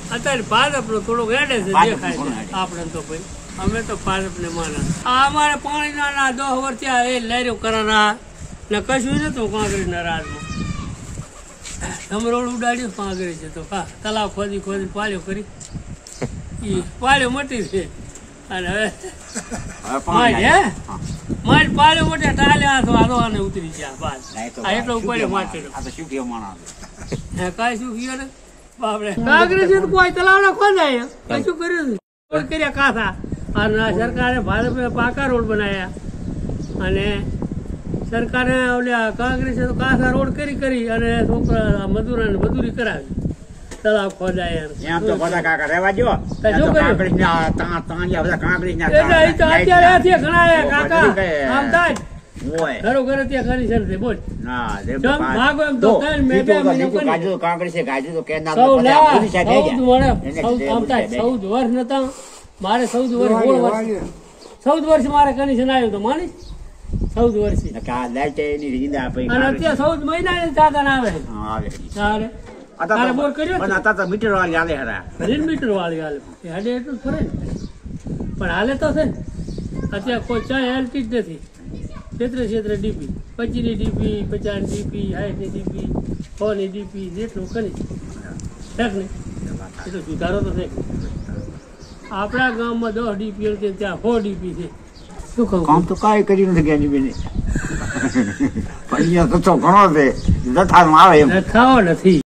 અત્યારે ભાજપનો થોડુંક હેડે છે દેખાય છે આપણે તો ભાઈ અમે તો ભાજપને માના આ અમારે પાણીના 10 વર્ષ થયા એ લાર્યો કરાના ને કશું નતું કોંગ્રેસના રાજમાં ધમરોડ ઉડાડ્યું કોંગ્રેસ છે તો હા તલાવ ખોદી પાળ્યો કરી એ પાળ્યો મટી છે અને હવે મારી પાળ્યો મોટે ટાલ્યા તો આને ઉતરી ગયા બાદ આ એટલો ઉપાડ્યો માટેલો કઈ શું કયો ને બાપરે કોંગ્રેસે તો કોઈ તલાવડા ખોદાય કશું કર્યું કર્યા કાથા અને સરકારે ભાજપે પાકા રોડ બનાવ્યા અને સરકારે ઓલા કોંગ્રેસે તો કાસા રોડ કરી અને છોકરા મજૂરાને મજૂરી કરાવી તલાવ ખોદાય ઘરો ઘરે ત્યાં કરી છે બોલ મારે 14 વર્ષ મારે કનેક્શન આવ્યું તો માની 14 વર્ષથી અને અત્યારે 14 મહિના સાધન આવે તારે બોર કર્યો મીટર વાળી હાલે મીટર વાળી હાલે હાલે એટલું ફરે ને પણ હાલે તો છે અત્યારે કોઈ ચાય હાલતી જ નથી ક્ષેત્રે ડીપી 25ની ડીપી 50ની ડીપી 60ની ડીપી 100ની ડીપી જેટલું કરી છે ને એટલો સુધારો તો છે આપણા ગામમાં 10 ડીપી છે ત્યાં 100 ડીપી છે શું કહું કામ તો કાંઈ કર્યું નથી જ્ઞાનીબેને પણ અહીંયા તો ઘણો છે જથ્થામાં આવે એમ જથ્થાઓ નથી